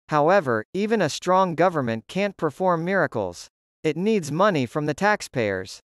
However, even a strong government can't perform miracles. It needs money from the taxpayers.